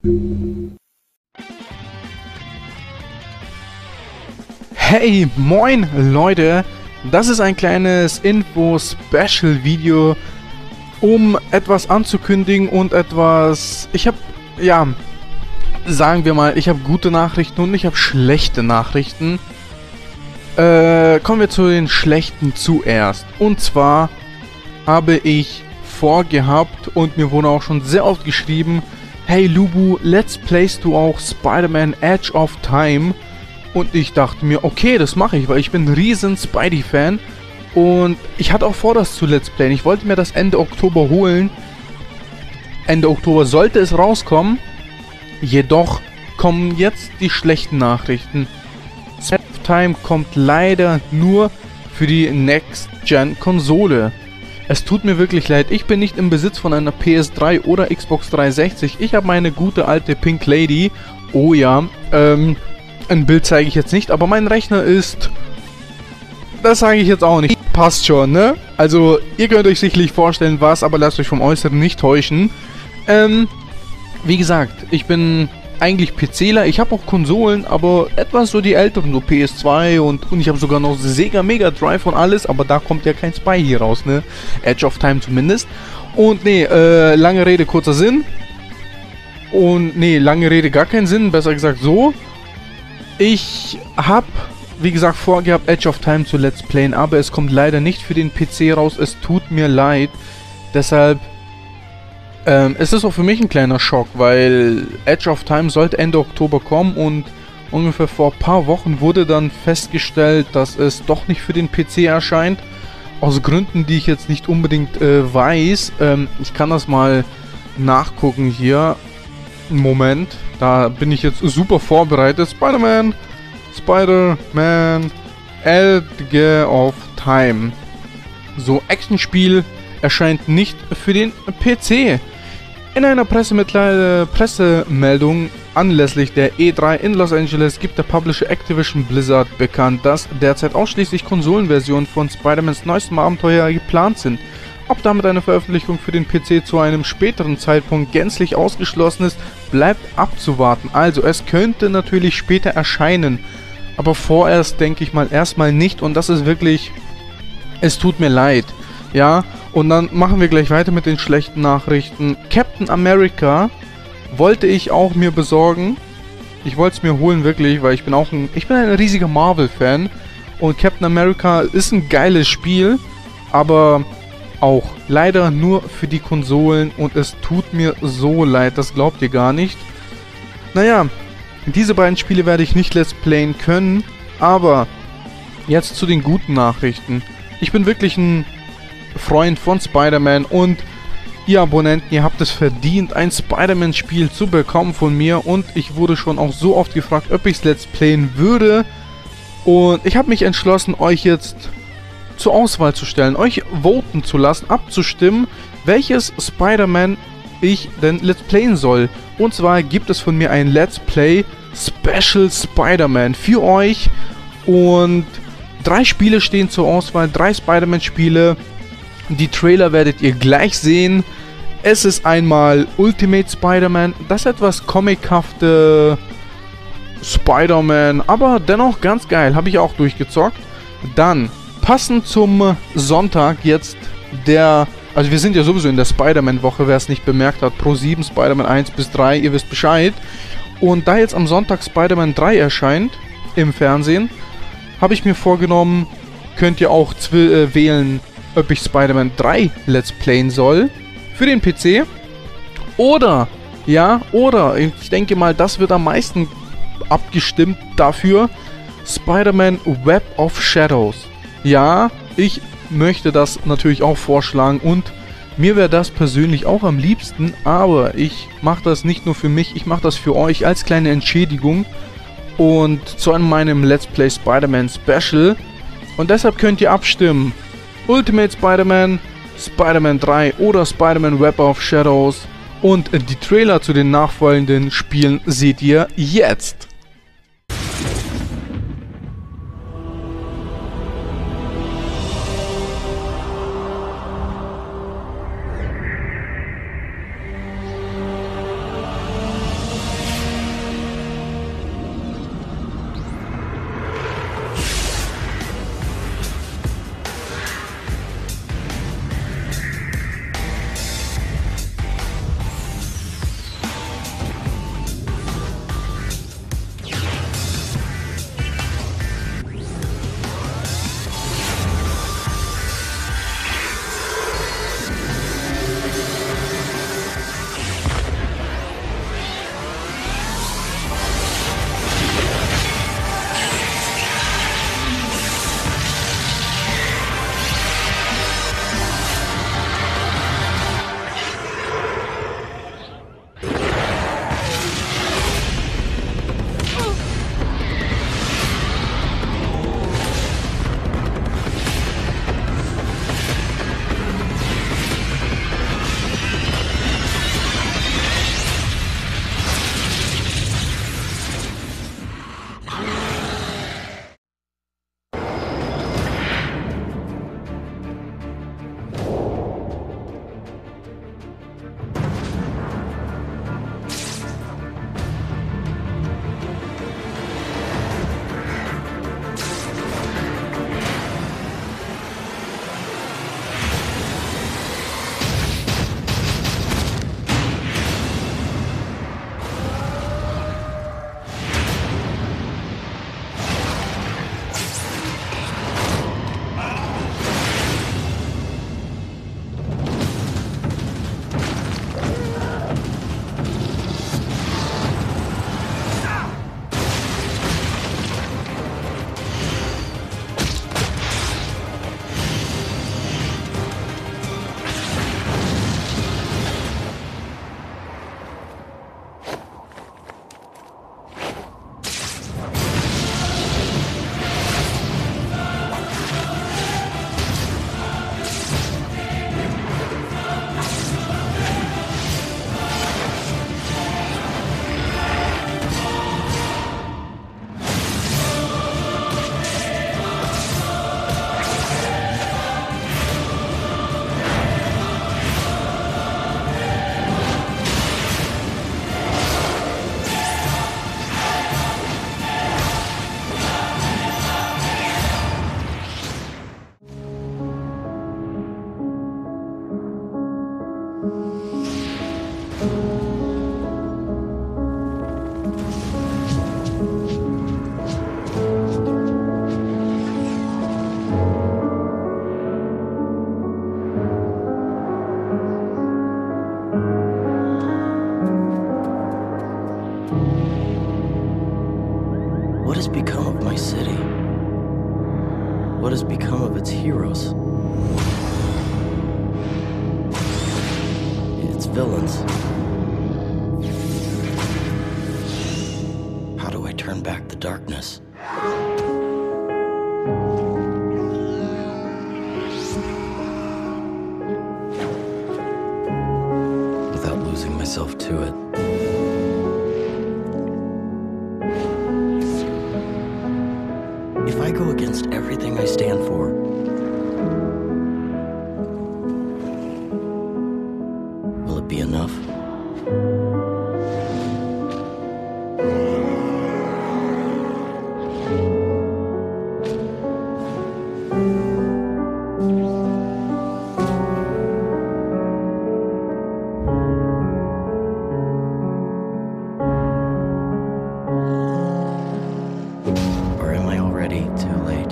Hey, moin Leute, das ist ein kleines Info-Special-Video, um etwas anzukündigen und etwas, sagen wir mal, ich habe gute Nachrichten und ich habe schlechte Nachrichten. Kommen wir zu den schlechten zuerst. Und zwar habe ich vorgehabt und mir wurde auch schon sehr oft geschrieben, hey Lubu, let's playst du auch Spider-Man Edge of Time? Und ich dachte mir, okay, das mache ich, weil ich bin ein riesen Spidey-Fan. Und ich hatte auch vor, das zu Let's Playen. Ich wollte mir das Ende Oktober holen. Ende Oktober sollte es rauskommen. Jedoch kommen jetzt die schlechten Nachrichten. Edge of Time kommt leider nur für die Next-Gen-Konsole. Es tut mir wirklich leid, ich bin nicht im Besitz von einer PS3 oder Xbox 360. Ich habe meine gute alte Pink Lady. Oh ja, ein Bild zeige ich jetzt nicht, aber mein Rechner ist... Das sage ich jetzt auch nicht. Passt schon, ne? Also, ihr könnt euch sicherlich vorstellen, was, aber lasst euch vom Äußeren nicht täuschen. Wie gesagt, ich bin eigentlich PCler. Ich habe auch Konsolen, aber etwas so die älteren, so PS2 und ich habe sogar noch Sega Mega Drive und alles, aber da kommt ja kein Spy hier raus, ne? Edge of Time zumindest. Und nee, lange Rede, kurzer Sinn. Und nee, lange Rede, gar keinen Sinn, besser gesagt so. Ich habe, wie gesagt, vorgehabt, Edge of Time zu Let's Playen, aber es kommt leider nicht für den PC raus. Es tut mir leid. Deshalb, es ist auch für mich ein kleiner Schock, weil Edge of Time sollte Ende Oktober kommen und ungefähr vor ein paar Wochen wurde dann festgestellt, dass es doch nicht für den PC erscheint. Aus Gründen, die ich jetzt nicht unbedingt weiß. Ich kann das mal nachgucken hier. Moment, da bin ich jetzt super vorbereitet. Spider-Man, Edge of Time. So, Actionspiel erscheint nicht für den PC. In einer Pressemeldung anlässlich der E3 in Los Angeles gibt der Publisher Activision Blizzard bekannt, dass derzeit ausschließlich Konsolenversionen von Spider-Mans neuestem Abenteuer geplant sind. Ob damit eine Veröffentlichung für den PC zu einem späteren Zeitpunkt gänzlich ausgeschlossen ist, bleibt abzuwarten. Also es könnte natürlich später erscheinen, aber vorerst denke ich mal erstmal nicht und das ist wirklich, es tut mir leid. Ja, und dann machen wir gleich weiter mit den schlechten Nachrichten. Captain America wollte ich auch mir besorgen. Ich wollte es mir holen wirklich, weil ich bin ein riesiger Marvel-Fan und Captain America ist ein geiles Spiel, aber auch leider nur für die Konsolen und es tut mir so leid, das glaubt ihr gar nicht. Naja, diese beiden Spiele werde ich nicht Let's Playen können, aber jetzt zu den guten Nachrichten. Ich bin wirklich ein Freund von Spider-Man und ihr Abonnenten, ihr habt es verdient, ein Spider-Man-Spiel zu bekommen von mir und ich wurde schon auch so oft gefragt, ob ich es Let's Playen würde und ich habe mich entschlossen, euch jetzt zur Auswahl zu stellen, euch voten zu lassen, abzustimmen, welches Spider-Man ich denn Let's Playen soll. Und zwar gibt es von mir ein Let's Play Special Spider-Man für euch und 3 Spiele stehen zur Auswahl, 3 Spider-Man-Spiele. Die Trailer werdet ihr gleich sehen. Es ist einmal Ultimate Spider-Man, das etwas comichafte Spider-Man, aber dennoch ganz geil, habe ich auch durchgezockt. Dann passend zum Sonntag jetzt also wir sind ja sowieso in der Spider-Man-Woche, wer es nicht bemerkt hat, Pro7, Spider-Man 1 bis 3, ihr wisst Bescheid. Und da jetzt am Sonntag Spider-Man 3 erscheint, im Fernsehen, habe ich mir vorgenommen, könnt ihr auch wählen, ob ich Spider-Man 3 Let's Playen soll, für den PC. Oder, ich denke mal, das wird am meisten abgestimmt dafür, Spider-Man Web of Shadows. Ja, ich möchte das natürlich auch vorschlagen und mir wäre das persönlich auch am liebsten, aber ich mache das nicht nur für mich, ich mache das für euch als kleine Entschädigung und zu meinem Let's Play Spider-Man Special und deshalb könnt ihr abstimmen. Ultimate Spider-Man, Spider-Man 3 oder Spider-Man Web of Shadows und die Trailer zu den nachfolgenden Spielen seht ihr jetzt. What has become of my city? What has become of its heroes? Its villains? How do I turn back the darkness? Without losing myself to it. If I go against everything I stand for, will it be enough? Or am I already too late?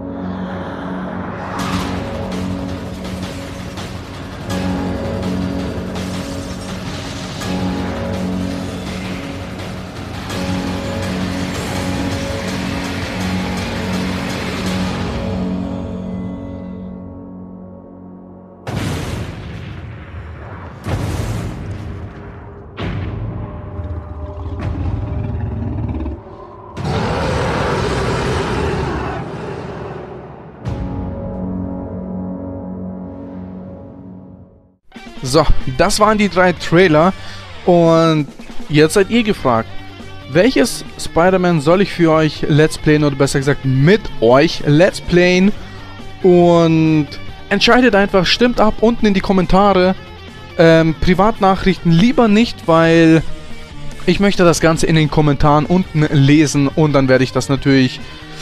So, das waren die 3 Trailer und jetzt seid ihr gefragt. Welches Spider-Man soll ich für euch Let's Playen oder besser gesagt mit euch Let's Playen? Und entscheidet einfach, stimmt ab unten in die Kommentare. Privatnachrichten lieber nicht, weil ich möchte das Ganze in den Kommentaren unten lesen und dann werde ich das natürlich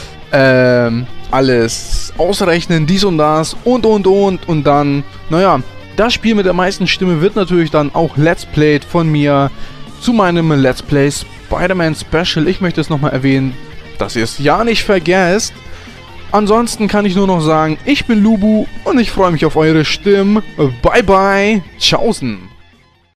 alles ausrechnen, dies und das und dann, naja, das Spiel mit der meisten Stimme wird natürlich dann auch Let's Played von mir zu meinem Let's Play Spider-Man Special. Ich möchte es nochmal erwähnen, dass ihr es ja nicht vergesst. Ansonsten kann ich nur noch sagen, ich bin Lubu und ich freue mich auf eure Stimmen. Bye bye, tschaußen.